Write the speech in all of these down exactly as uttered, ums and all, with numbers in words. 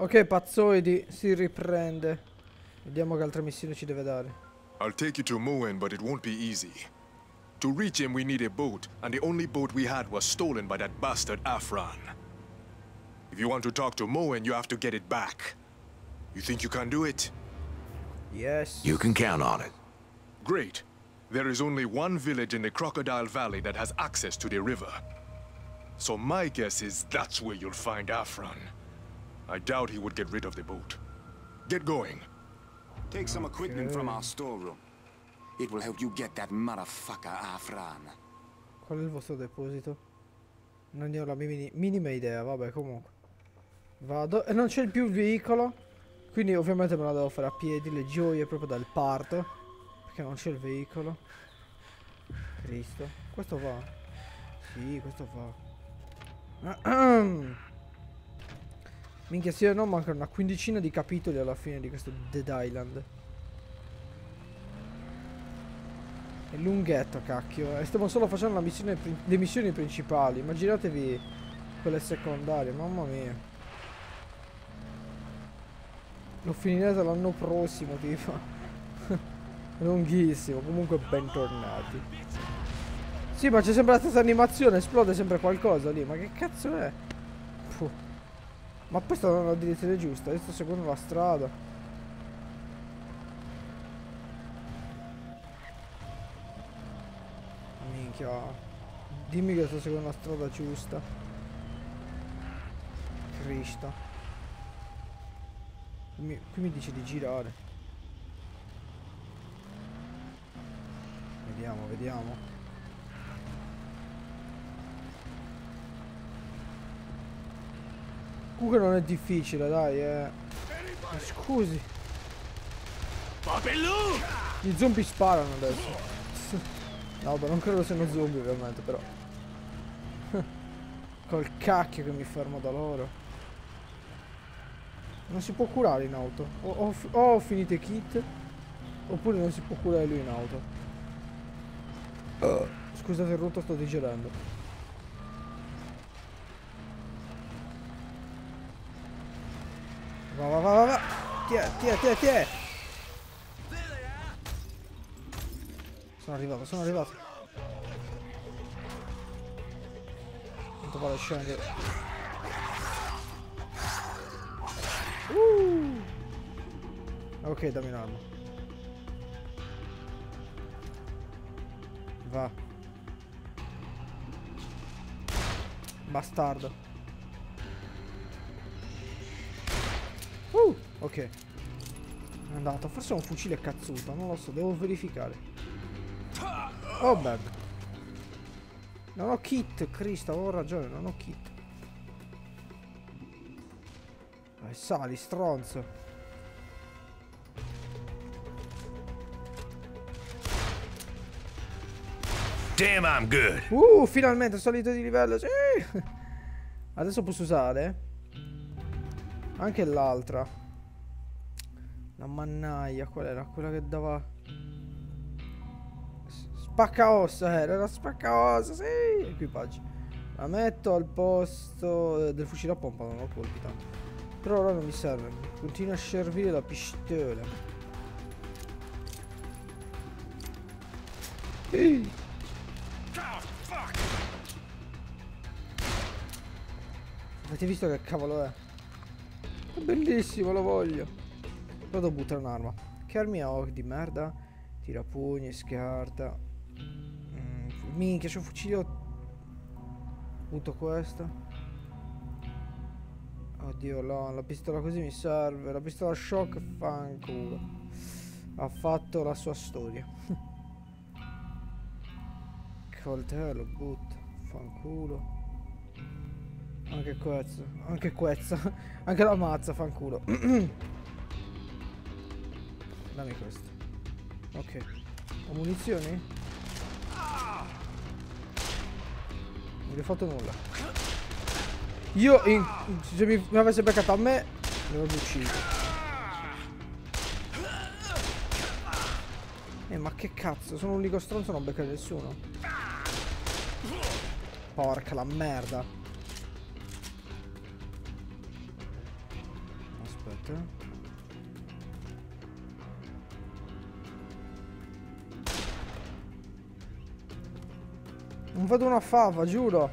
Ok, pazzoidi, si riprende. Vediamo che altre missioni ci deve dare. I'll take you to Moen, but it won't be easy. To reach him, we need a boat, and the only boat we had was stolen by that bastard Afran. If you want to talk to Moen, you have to get it back. You think you can do it? Yes. You can count on it. Great. There is only one village in the Crocodile Valley that has access to the river. So my guess is that's where you'll find Afran. I doubt he would get rid of the boat. Get going. Take some equipment from our storeroom. It will help you get that motherfucker Afran. Qual è il vostro deposito? Non ne ho la mini minima idea, vabbè, comunque. Vado. E non c'è più il veicolo. Quindi ovviamente me la devo fare a piedi, le gioie proprio dal parto. Perché non c'è il veicolo. Cristo. Questo va. Sì, questo va. Minchia, sì o no, mancano una quindicina di capitoli alla fine di questo Dead Island. È lunghetto, cacchio. E stiamo solo facendo la missione, le missioni principali. Immaginatevi quelle secondarie, mamma mia. Lo finirete l'anno prossimo, tipo. Lunghissimo, comunque bentornati. Sì, ma c'è sempre la stessa animazione, esplode sempre qualcosa lì. Ma che cazzo è? Puh. Ma poi sto andando nella direzione giusta, io sto seguendo la strada. Minchia. Dimmi che sto seguendo la strada giusta. Cristo. Qui, qui mi dice di girare. Vediamo, vediamo. Comunque non è difficile, dai, eh. Ma scusi. Gli zombie sparano adesso. No, beh, non credo siano zombie ovviamente, però. Col cacchio che mi fermo da loro. Non si può curare in auto. O ho, ho finito i kit, oppure non si può curare lui in auto. Uh, scusate il rutto, sto digerendo. Va va va va va. Tiè, tiè, tiè, tiè. Sono arrivato, sono arrivato. Quanto vale scendere. Uh. Ok, dammi un'arma. Va. Bastardo. Uh, ok. È andato. Forse è un fucile cazzuto, non lo so, devo verificare. Oh beh. Non ho kit, Cristo, avevo ragione, non ho kit. Dai, sali, stronzo. Damn, I'm good. Uh, finalmente salito di livello, sì. Adesso posso usare anche l'altra. La mannaia, qual era? Quella che dava spaccaossa, era la spaccaossa, sì. Equipaggi. La metto al posto del fucile a pompa, non ho colpi tanto. Però ora non mi serve. Continua a servire la pistola. Ehi. Avete visto che cavolo è? È bellissimo, lo voglio. Però devo buttare un'arma. Che armi ho di merda? Tirapugni, scarta. Mm, minchia, c'è un fucile. Butto questa. Oddio, la, la pistola così mi serve. La pistola shock fanculo. Ha fatto la sua storia. Coltello, butto. Fanculo. Anche quezza, anche quezza, anche la mazza, fanculo. Dammi questo. Ok. Ho munizioni? Non gli ho fatto nulla. Io, in, se mi, mi avesse beccato a me, mi avrebbe ucciso. Eh, ma che cazzo, sono l'unico stronzo, non becca nessuno. Porca la merda. Aspetta. Non vedo una fava, giuro.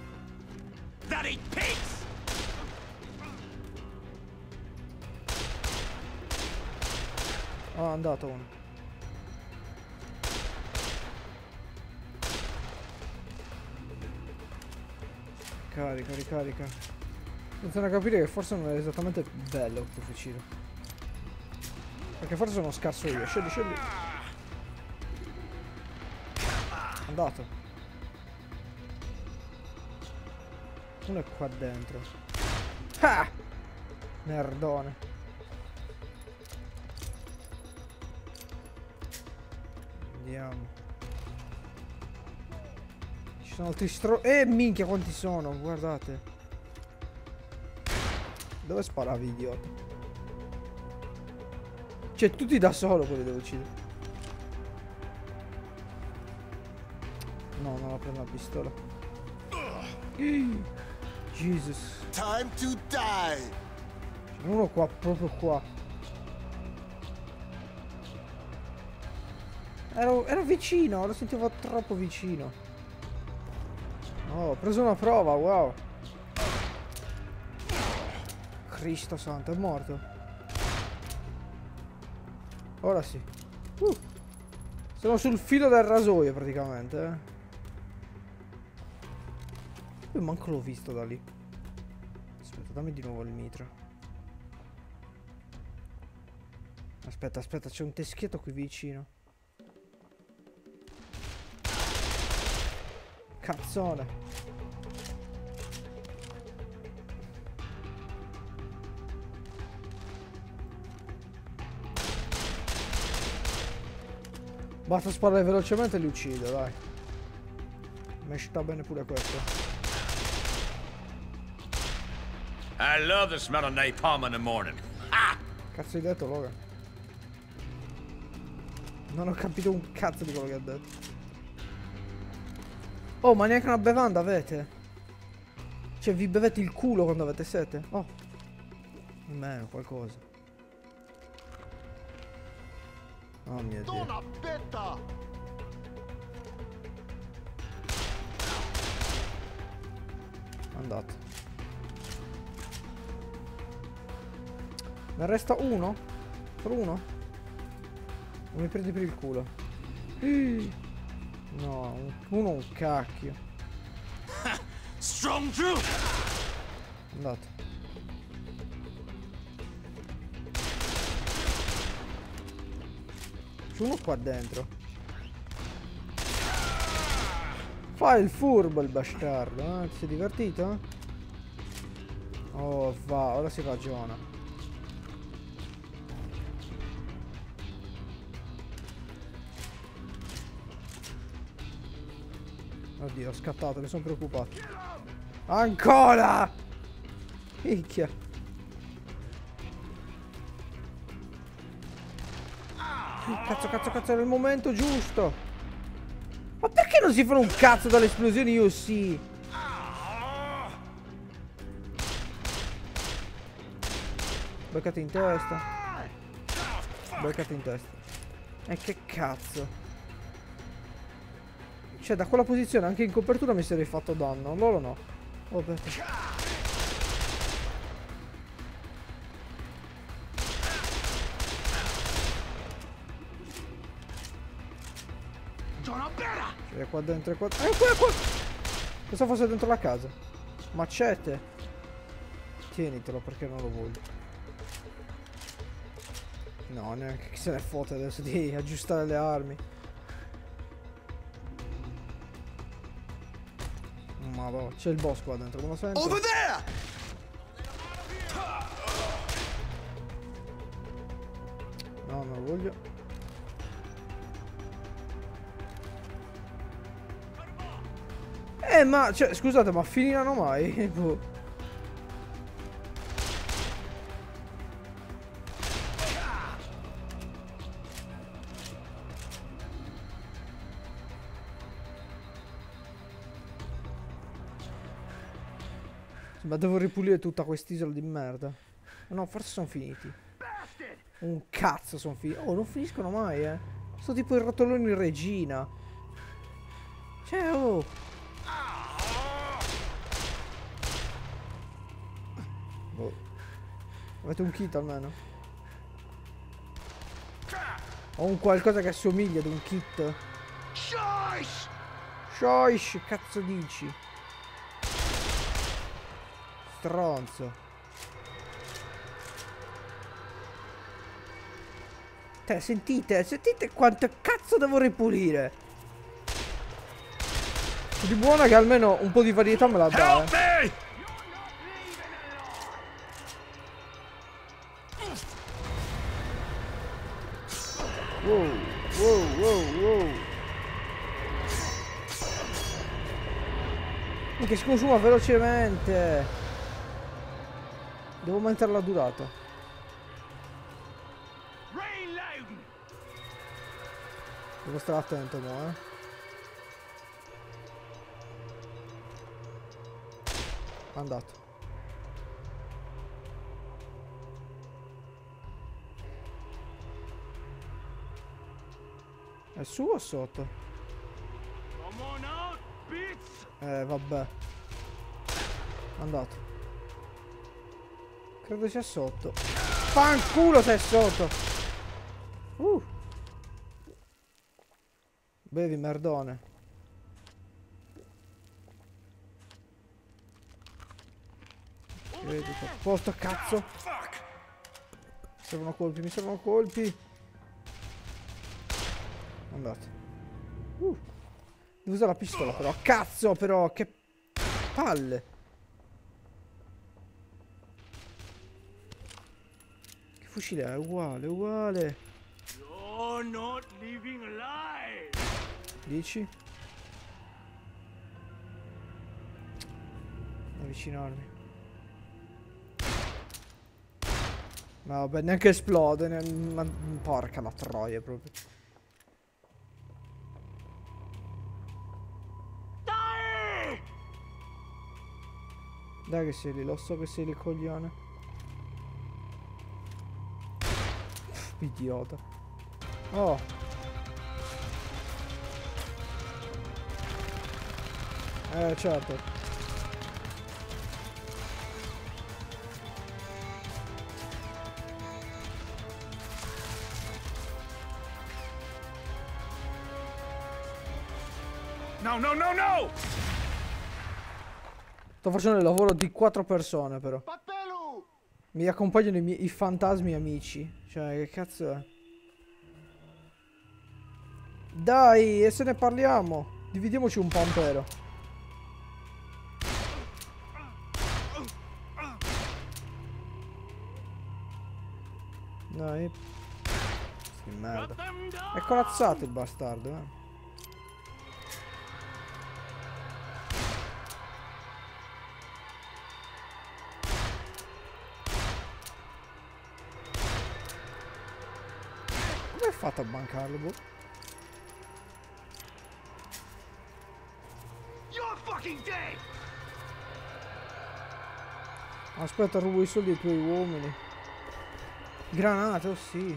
Oh, è andato uno. Carica, ricarica. Iniziano a capire che forse non è esattamente bello questo fucile. Perché forse sono scarso io. Scendi, scendi. Andato. Uno è qua dentro. Ah! Merdone. Andiamo. Ci sono altri stro... Eh, minchia, quanti sono, guardate. Dove sparavi, idiota? Cioè, tutti da solo quelli devo uccidere. No, non la prendo la pistola. Jesus. Time to die. C'è uno qua, proprio qua. Ero, ero vicino, lo sentivo troppo vicino. Oh, ho preso una prova, wow. Cristo santo, è morto. Ora sì. Uh. Sono sul filo del rasoio praticamente, eh. Io manco l'ho visto da lì. Aspetta, dammi di nuovo il mitra. Aspetta, aspetta, c'è un teschietto qui vicino. Cazzone. Basta sparare velocemente e li uccido, dai. Mi sta bene pure questo. I love the smell of napalm in the morning. Ah! Cazzo hai detto, Logan? Non ho capito un cazzo di quello che ha detto. Oh, ma neanche una bevanda avete? Cioè, vi bevete il culo quando avete sete? Oh. Almeno qualcosa. Oh mio Dio. Andate. Ne resta uno? Solo uno? Non mi prendi per il culo. No, uno un cacchio. Strong truth. Andate. C'è uno qua dentro. Fa il furbo il bastardo, eh? Ti sei divertito? Oh, va, ora si ragiona. Oddio, ho scattato, mi sono preoccupato. Ancora! Minchia. Cazzo, cazzo, cazzo, era il momento giusto. Ma perché non si fanno un cazzo dalle esplosioni io sì? Beccati in testa. Beccati in testa. E che cazzo. Cioè, da quella posizione anche in copertura mi sarei fatto danno. Loro no. Oh, perché? Cioè, qua dentro e qua. Eh, qua, qua. Pensavo fosse dentro la casa. Macete. Tienitelo perché non lo voglio. No, neanche chi se ne fotte adesso di aggiustare le armi. Madonna, c'è il boss qua dentro, come lo sento? Over there. No, non lo voglio. Eh, ma, cioè, scusate, ma finiranno mai? Boh. Ma devo ripulire tutta quest'isola di merda. No, forse sono finiti. Un cazzo sono finiti. Oh, non finiscono mai, eh. Sono tipo i rotoloni regina. Cioè, oh. Boh. Avete un kit almeno? Ho un qualcosa che assomiglia ad un kit. Shoish! Shoish, cazzo dici? Stronzo. Te, sentite, sentite quanto cazzo devo ripulire. Di buona che almeno un po' di varietà me la dà, eh. Wow, wow, wow, wow. Che si consuma velocemente. Devo aumentare la durata. Devo stare attento, mo, eh. Andato. È su o sotto? Eh, vabbè. Andato. Credo sia sotto. Fanculo se è sotto. Uh. Bevi, merdone. Vedi, a posto, cazzo. Mi servono colpi, mi servono colpi. Andato. Uh. Devo usare la pistola però. Cazzo però, che palle. Che fucile è? Uguale, uguale. You're not living alive. Dici? Avvicinarmi. No, vabbè, neanche esplode. Ne... Ma... Porca la troia proprio. Dai! Dai che sei lì, lo so che sei lì, coglione. Idiota. Oh. Eh, certo. No, no, no, no! Sto facendo il lavoro di quattro persone, però. Mi accompagnano i, miei, i fantasmi amici. Cioè, che cazzo è? Dai, e se ne parliamo. Dividiamoci un pampero. Dai. Che merda. È corazzato il bastardo, eh. Come hai fatto a bancarlo, boh? Aspetta, rubo i soldi ai tuoi uomini. Granate, oh sì.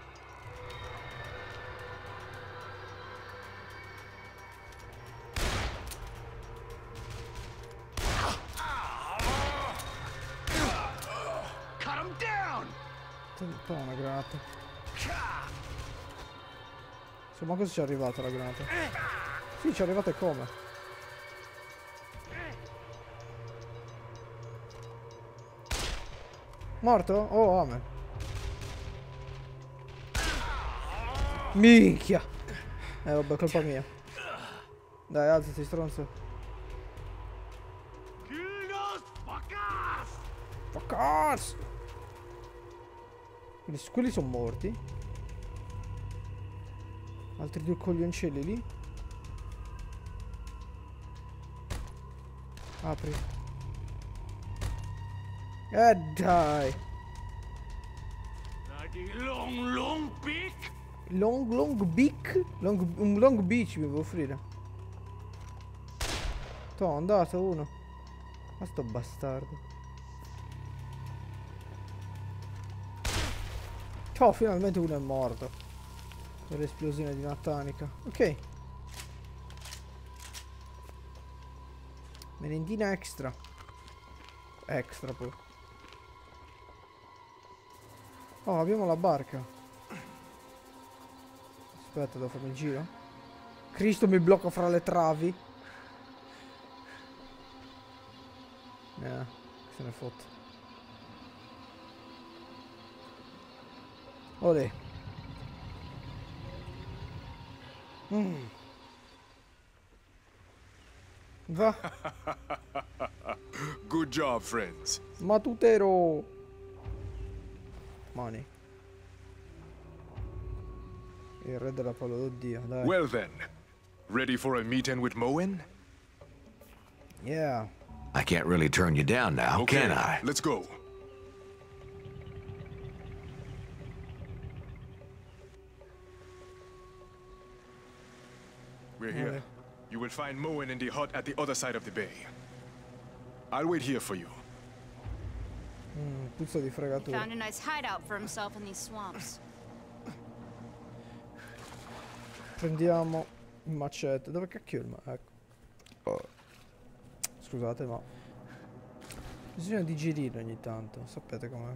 Toma una granata. Insomma, cosa ci è arrivata la granata? Sì, ci è arrivata e come? Morto? Oh, amen. Minchia. Eh, vabbè, colpa mia. Dai, alzati, stronzo. Fuckers! Quindi, quelli sono morti. Altri due coglioncelli lì. Apri. Eh dai. Long, long beak? Long, long beak? Long, un long beach mi devo offrire. Toh, è andato uno. Ma sto bastardo. Oh, finalmente uno è morto. Per l'esplosione di una tanica. Ok. Merendina extra. Extra poi. Oh, abbiamo la barca. Aspetta, devo farmi il giro. Cristo, mi blocco fra le travi. Eh, se ne fotte. Olè. Mm. Va. Good job, friends. Matutero. Money. Il re della palla, oddio, dai. Well then, ready for a meeting with Moen? Yeah. I can't really turn you down now, Okay, can I? let's go. We're here. Vale. You will find Moen in the hut at the other side of the bay. I'll wait here for you. Mm, puzza di fregatura. Found a nice hideout for himself in these swamps. Prendiamo il macete. Dove cacchio è il ma... Ecco. Oh. Scusate, ma... bisogna digerire ogni tanto. Sapete com'è.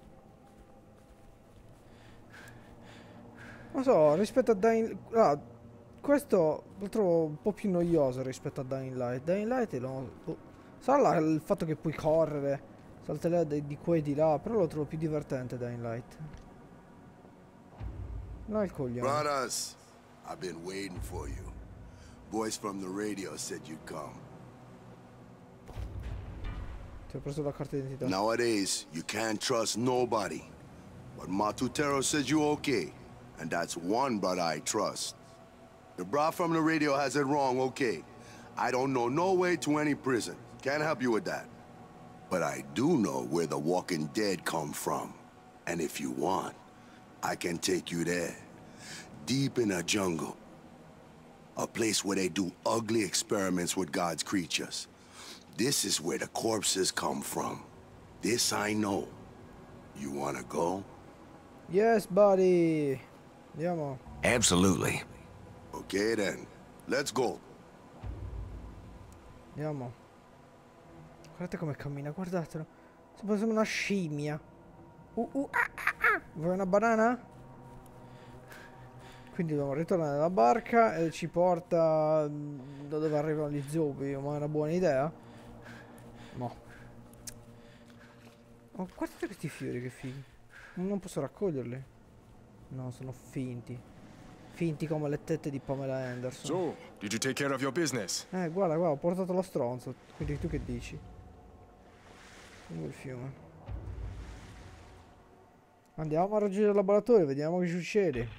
Non so, rispetto a Dying... Ah, questo lo trovo un po' più noioso rispetto a Dying Light. Dying Light è lo... Oh. Sarà la- il fatto che puoi correre, saltare di, di qua e di là, però lo trovo più divertente Dying Light. No, il coglione. Brothers, I've been waiting for you. Voice from the radio said you'd come. Ti ho preso la carta d'identità. Nowadays, you can't trust nobody. But Matutero says you okay, and that's one brother I trust. The bra from the radio has it wrong, okay. I don't know no way to any prison. Can't help you with that. But I do know where the Walking Dead come from. And if you want, I can take you there. Deep in a jungle. A place where they do ugly experiments with God's creatures. This is where the corpses come from. This I know. You wanna go? Yes, buddy. Andiamo. Absolutely. Okay then. Let's go. Andiamo. Guardate come cammina, guardatelo. Sembra una scimmia. Uh, uh, ah, ah, ah. Vuoi una banana? Quindi dobbiamo ritornare nella barca e ci porta da dove arrivano gli zombie. Ma è una buona idea? No. Oh, guardate questi fiori, che fighi. Non posso raccoglierli. No, sono finti. Finti come le tette di Pamela Anderson. So, did you take care of your business? Eh, guarda, guarda, ho portato lo stronzo. Quindi tu che dici? Lungo il fiume. Andiamo a raggiungere il laboratorio, vediamo che succede.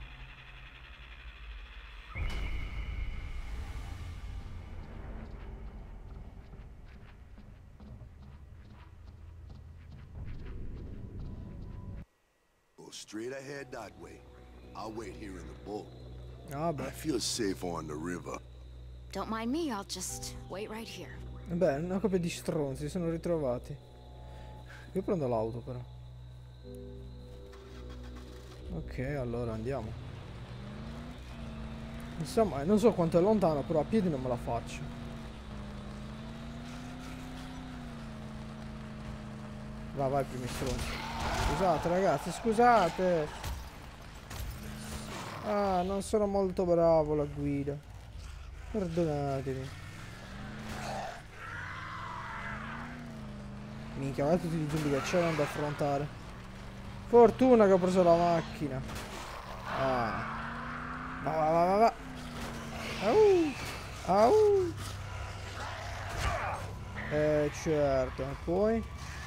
Go straight ahead that way. I'll wait here in the boat. Ah, I beh. feel safe on the river. Don't mind me, I'll just wait right here. Beh, una coppia di stronzi, si sono ritrovati. Io prendo l'auto però. Ok, allora andiamo. Insomma, non so quanto è lontano, però a piedi non me la faccio. Vai, vai, primi stronzi. Scusate ragazzi, scusate. Ah, non sono molto bravo alla guida. Perdonatemi. Minchia, guarda tutti i zombie che c'erano da affrontare. Fortuna che ho preso la macchina. Ah. Va, va, va, va, va. Au. Au. Eh, certo. E poi...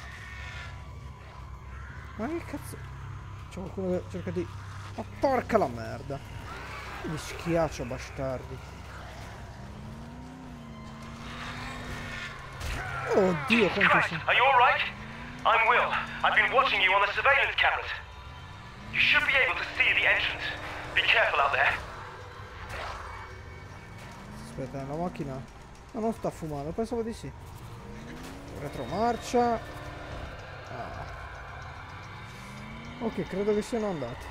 Ma che cazzo... C'è qualcuno che cerca di... Ma porca la merda. Mi schiaccia, bastardi. Oddio, quanto Christ, sono... are you alright? I'm Will. I've been watching you on the surveillance cameras. You should be able to see the entrance. Be careful out there. Aspetta, la macchina... No, non sta fumando, pensavo di sì. Retromarcia. Ah. Ok, credo che siano andati.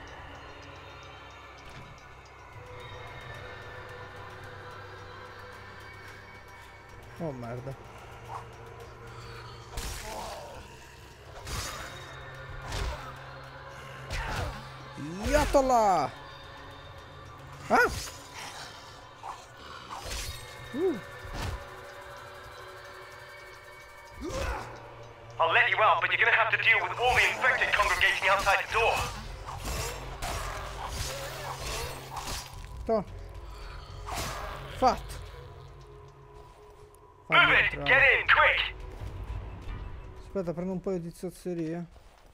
Oh merda. Iatola! Ah! Uh. I'll let you out, but you're gonna have to deal with all the infected congregating outside the door. Sto. Fatto. Move Fammi it! entrare. Get in, quick! Aspetta, prendo un paio di zozzerie.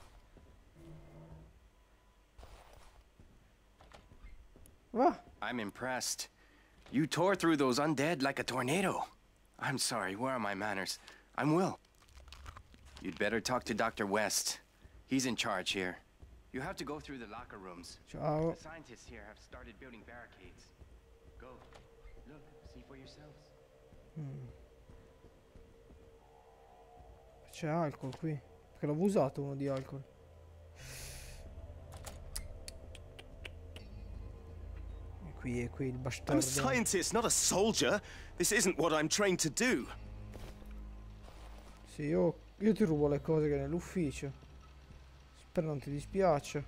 Va. I'm impressed. You tore through those undead like a tornado. I'm sorry, where are my manners? I'm Will. You'd better talk to Doctor West. He's in charge here. You have to go through the locker rooms. Ciao. The scientists here have started building barricades. Go. Look, see for yourselves. Mm. C'è alcol qui. Perché l'avevo usato uno di alcol. E qui è qui il I'm a bastardo. scientist, not a soldier. This isn't what I'm trained to do. Sì, io, io ti rubo le cose che hai nell'ufficio. Spero non ti dispiace.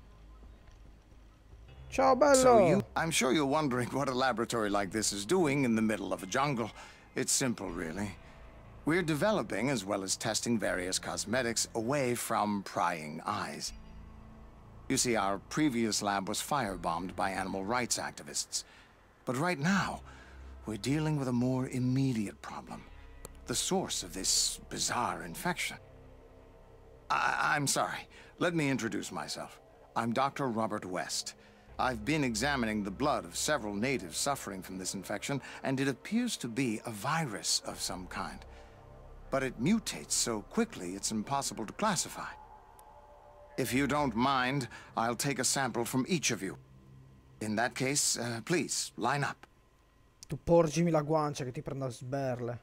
Ciao bello! So you, I'm sure you're wondering what a laboratory like this is doing in the middle of a jungle. It's simple, really. We're developing as well as testing various cosmetics away from prying eyes. You see, our previous lab was firebombed by animal rights activists. But right now, we're dealing with a more immediate problem. The source of this bizarre infection. I I'm sorry. Let me introduce myself. I'm Doctor Robert West. I've been examining the blood of several natives suffering from this infection, and it appears to be a virus of some kind. But it mutates so quickly it's impossible to classify. If you don't mind, I'll take a sample from each of you. In that case, uh, please, line up. Tu porgimi la guancia che ti prendo a sberle.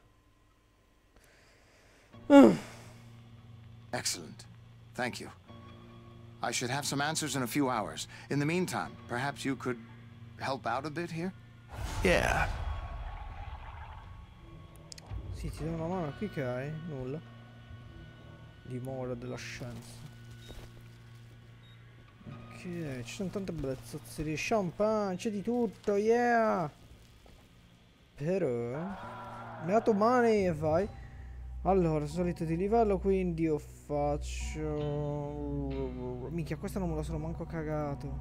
Uh. Excellent. Thank you. I should have some answers in a few hours. In the meantime, perhaps you could help out a bit here? Yeah. Sì, ti do una mano. Qui che hai? Nulla. Dimora della scienza. Ok, ci sono tante belle zozzerie. Champagne, c'è di tutto, yeah! Però... mi ha dato money e vai. Allora, solito di livello, quindi io faccio... Minchia, questa non me la sono manco cagato.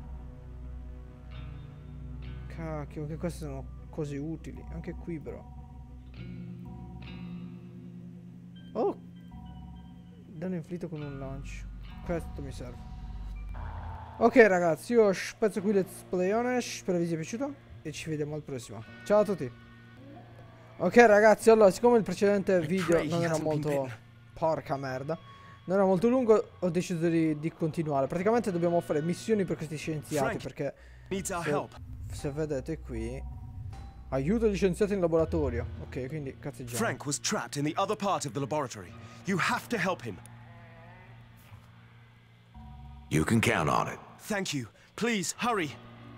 Cacchio, che queste sono cose utili. Anche qui, però. Oh! Danno inflitto con un lancio. Questo mi serve. Ok ragazzi, io spezzo qui let's playone. Spero vi sia piaciuto e ci vediamo al prossimo. Ciao a tutti. Ok ragazzi, allora siccome il precedente video non era molto... porca merda. Non era molto lungo, ho deciso di, di continuare. Praticamente dobbiamo fare missioni per questi scienziati. Perché se, se vedete qui, aiuto gli scienziati in laboratorio. Ok, quindi cazzeggiamo. Frank was trapped in the other part of the laboratory. You have to help him. You can count on it. Thank you. Please, hurry.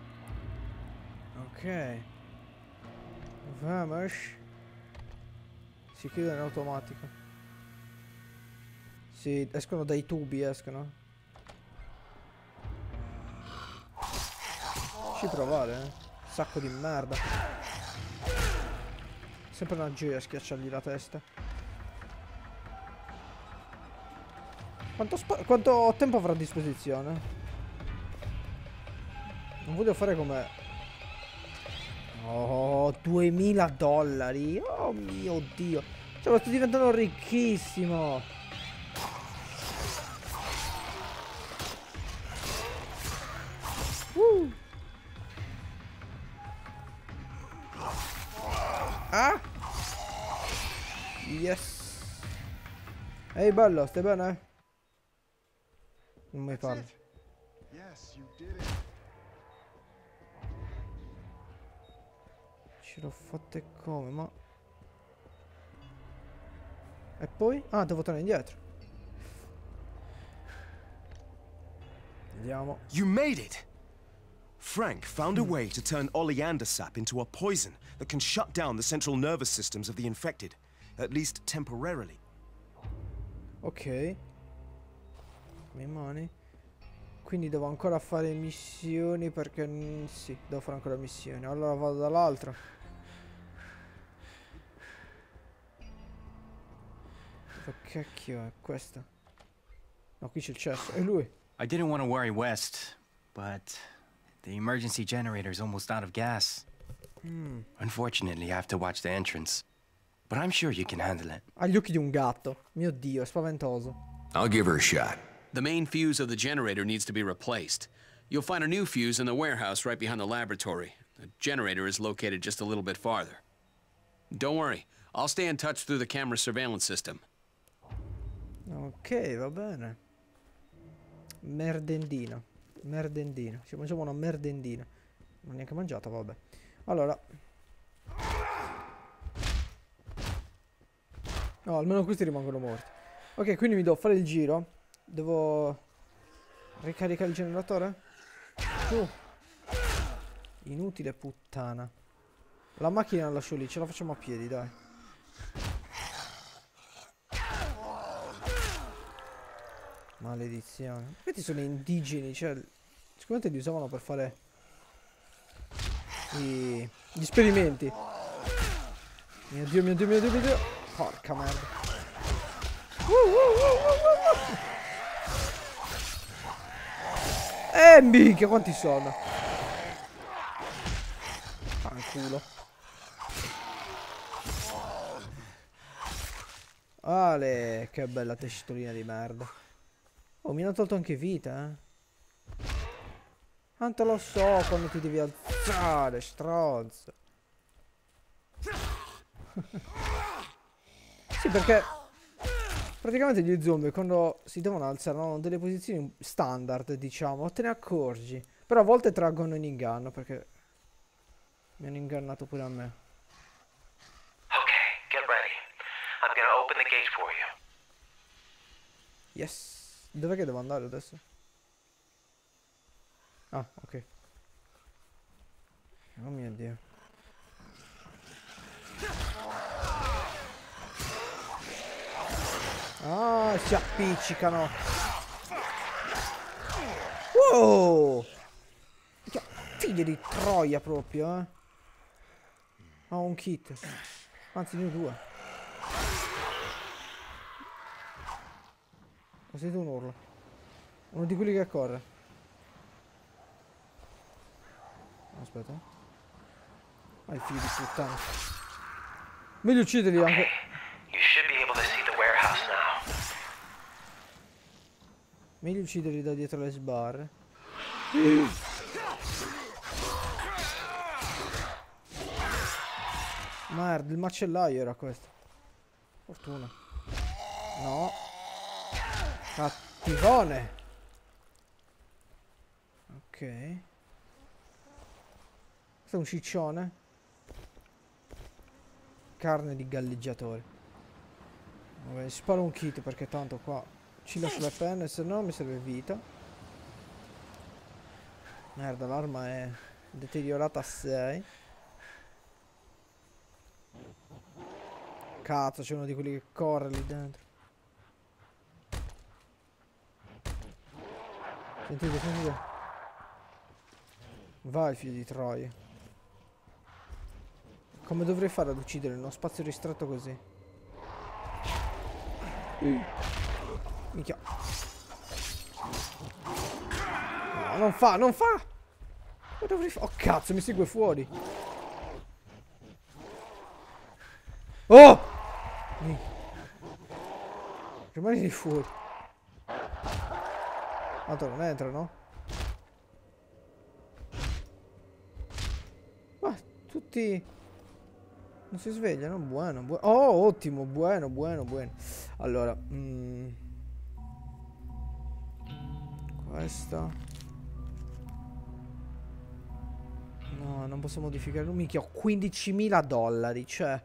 Ok. Vamos. Si chiude in automatico. Si escono dai tubi, escono. Ci provare, eh. Sacco di merda. Sempre una gioia schiacciargli la testa. Quanto, quanto tempo avrà a disposizione? Non voglio fare come... Oh, duemila dollari. Oh mio Dio. Cioè, sto diventando ricchissimo. Uh. Ah. Yes. Ehi bello, stai bene? Non mi parli. Ce l'ho fatte come, ma... E poi? Ah, devo tornare indietro. Vediamo. You made it! Frank found a way to turn oleander sap into a poison that can shut down the central nervous systems of the infected, at least temporarily. Ok. Le mani. Quindi devo ancora fare missioni perché... mm, sì, devo fare ancora missioni. Allora vado dall'altra. Che cacchio è questa? No, qui c'è il cesso. È lui. I didn't want to worry West, but the emergency generator is almost out of gas. Mm. Unfortunately, I have to watch the entrance. But I'm sure you can handle it. Ha gli occhi di un gatto. Mio Dio, è spaventoso. I'll give her a shot. The main fuse of the generator needs to be replaced. You'll find a new fuse in the warehouse right behind the laboratory. The generator is located just a little bit farther. Don't worry, I'll stay in touch through the camera surveillance system. Ok, va bene. Merdendina. Merdendina. Ci mangiamo una merdendina. Non ho neanche mangiata, vabbè. Allora. No, almeno questi rimangono morti. Ok, quindi mi devo fare il giro. Devo ricaricare il generatore? Giù. Inutile puttana. La macchina la lascio lì, ce la facciamo a piedi, dai. Maledizione. Questi sono indigeni, cioè... Sicuramente li usavano per fare... I... gli esperimenti. Mio Dio, mio Dio, mio Dio, mio Dio. Porca merda. Uh, uh, uh, uh, uh. Eh, minchia, quanti sono? Fanculo. Ale, che bella testolina di merda. Oh, mi hanno tolto anche vita, eh. Tanto lo so quando ti devi alzare, stronzo. Sì, perché praticamente gli zombie quando si devono alzare hanno delle posizioni standard, diciamo, te ne accorgi. Però a volte traggono in inganno, perché mi hanno ingannato pure a me. Ok, get ready. I'm gonna open the gate for you. Yes. Dov'è che devo andare adesso? Ah, ok. Oh mio Dio. Ah, si appiccicano. Wow! Figli di troia proprio, eh. Ho un kit. Anzi, ne ho due. Ho sentito un urlo. Uno di quelli che corre. Aspetta. Ah, il figlio di puttana. Meglio ucciderli anche. You should be able to see the warehouse now. Meglio ucciderli da dietro le sbarre. Merda, il macellaio era questo. Fortuna. No. Cattivone. Ok. Questo è un ciccione. Carne di galleggiatore. Vabbè, sparo un kit perché tanto qua ci lascio le penne, se no mi serve vita. Merda, l'arma è deteriorata a sei. Cazzo, c'è uno di quelli che corre lì dentro. Sentite, sentite. Vai, figlio di troia. Come dovrei fare ad uccidere in uno spazio ristretto così? Mm. Minchia. No, non fa, non fa! Come dovrei fare? Oh cazzo, mi segue fuori. Oh! Rimani di fuori. Tanto non entra, no? Ma tutti non si svegliano. Buono, buono. Oh, ottimo, buono, buono, buono. Allora, mm, questa. No, non posso modificare. Non minchia, ho quindicimila dollari, cioè.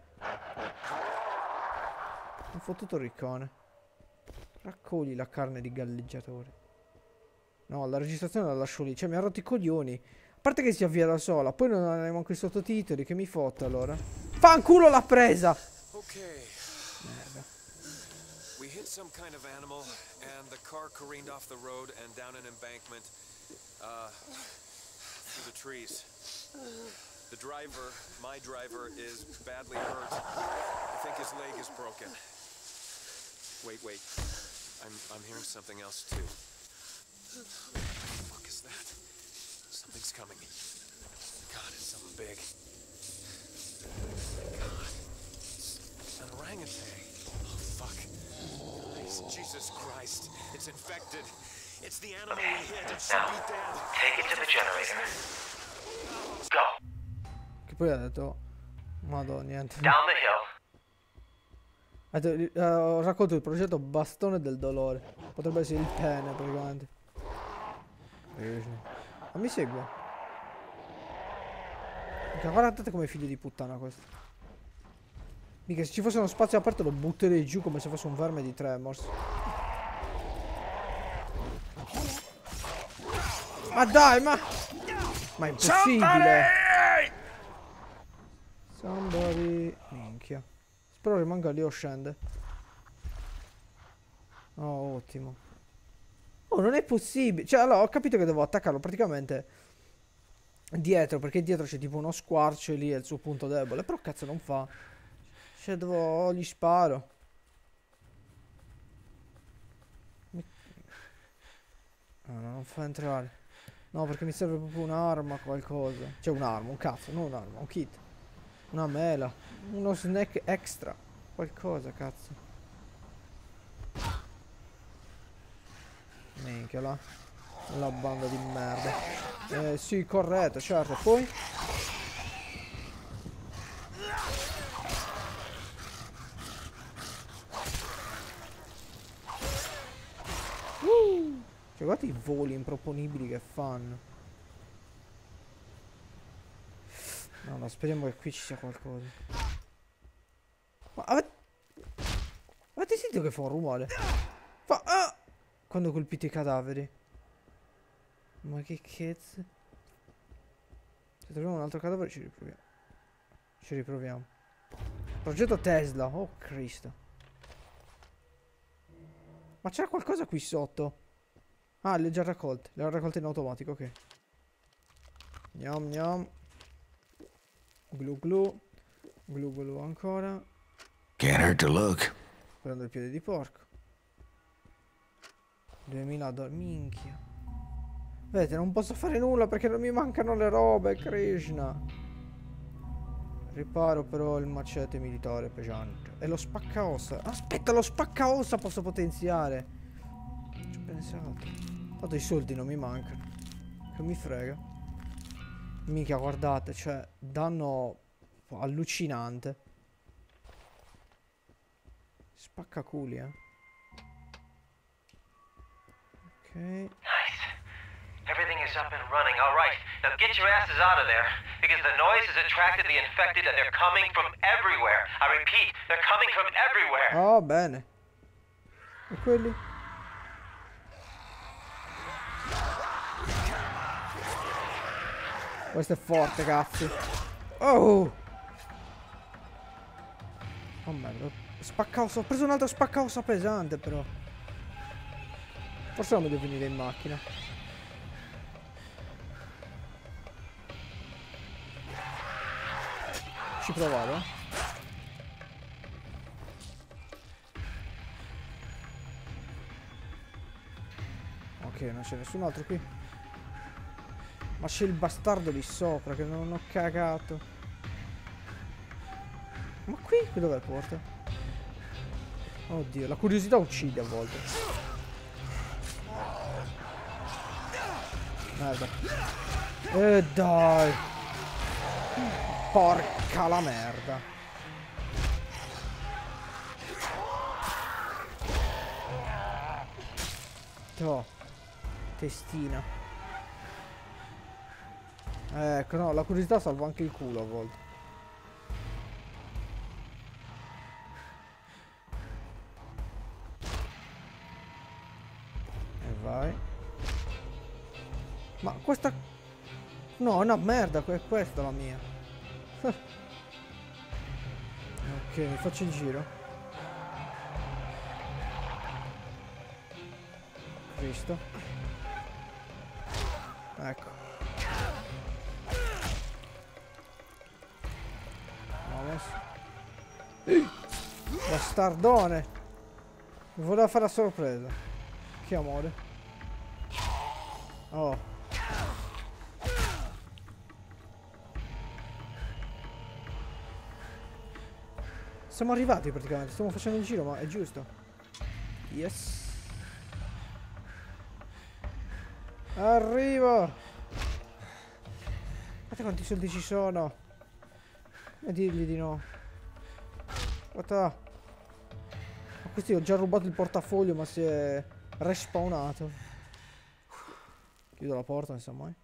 Ho fottuto il riccone. Raccogli la carne di galleggiatore. No, la registrazione la lascio lì. Cioè, mi ha rotto i coglioni. A parte che si avvia da sola. Poi non avevamo anche i sottotitoli. Che mi fotte allora. Fanculo l'ha presa! Okay. Merda. We hit some kind of animal and the car careened off the road and down an embankment. Uh, through the trees. The driver, my driver, is badly hurt. I think his leg is broken. Wait, wait. I'm, I'm hearing something else too. What the fuck is that? Something's coming. God, it's something big. God. It's an orangutan. Oh, fuck. Nice. Jesus Christ. It's infected. It's the animal we hit. It should be dead. Take it to the generator. Go. Che poi ha detto... Madonna, niente. Down the hill. Ha detto, eh, ho raccolto il progetto bastone del dolore. Potrebbe essere il pene, praticamente. Ma mi segue. Mica, guardate come figlio di puttana questo. Mica, se ci fosse uno spazio aperto lo butterei giù come se fosse un verme di Tremors. Ma dai, ma... Ma è impossibile! Somebody... Minchia. Spero rimanga lì o scende. Oh, ottimo. Oh, non è possibile. Cioè, allora, ho capito che devo attaccarlo praticamente dietro, perché dietro c'è tipo uno squarcio e lì è il suo punto debole. Però cazzo non fa. Cioè, devo... Oh, gli sparo. Mi... No, no, non fa entrare. No, perché mi serve proprio un'arma, qualcosa. Cioè, un'arma, un cazzo, non un'arma, un kit. Una mela. Uno snack extra. Qualcosa, cazzo. Minchia là. La banda di merda. Eh sì, corretto, certo. Poi uh, cioè guardate i voli improponibili che fanno. No, no, speriamo che qui ci sia qualcosa. Ma avete... Avete sentito che fa un rumore? Fa... Ah! Quando colpite i cadaveri. Ma che cazzo? Se troviamo un altro cadavere ci riproviamo. Ci riproviamo. Progetto Tesla. Oh Cristo. Ma c'era qualcosa qui sotto. Ah, le ho già raccolte. Le ho raccolte in automatico, ok. Gnam gnam. Glu glu. Glu glu ancora. Can't hurt to look. Prendo il piede di porco. duemila dollari. Minchia. Vedete, non posso fare nulla perché non mi mancano le robe, Krishna. Riparo però il macete militare pesante. E lo spaccaossa. Aspetta, lo spaccaossa posso potenziare. Ci ho pensato. Tanto i soldi non mi mancano. Che mi frega. Mica, guardate, cioè, danno allucinante. Spaccaculi, eh. Ok. Nice. Everything is up and running. All right. Now get your asses out of there, because the noise has attracted the infected and they're coming from everywhere. I repeat, they're coming from everywhere. Oh, bene. E quelli? Questo è forte, cazzo. Oh! Oh merda. Spaccaossa. Ho preso un altro spaccaossa pesante, però. Forse non mi devo venire in macchina. Ci provavo. Ok, non c'è nessun altro qui. Ma c'è il bastardo lì sopra che non ho cagato. Ma qui? Qui dov'è il porta? Oddio, la curiosità uccide a volte. Merda. E dai. Porca la merda. Toh. Testina. Ecco, no, la curiosità salva anche il culo a volte. E vai. Ma questa... No, è una merda, è questa la mia. Ok, mi faccio il giro. Cristo. Ecco. Bastardone. Mi voleva fare la sorpresa. Che amore. Oh. Siamo arrivati praticamente. Stiamo facendo il giro, ma è giusto. Yes. Arrivo. Guarda quanti soldi ci sono. E dirgli di no. Guarda. A questi ho già rubato il portafoglio, ma si è respawnato. Chiudo la porta, non sa mai.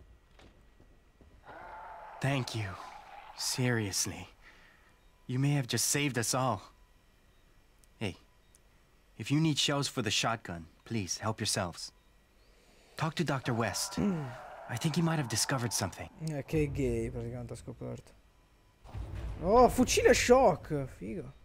Thank you. Seriously. You may have just saved us all. Hey, if you need shells for the shotgun, please help yourselves. Talk to Doctor West. Mm. I think he might have discovered something. Eh, che gay praticamente ha scoperto. Oh, fucile shock! Figo.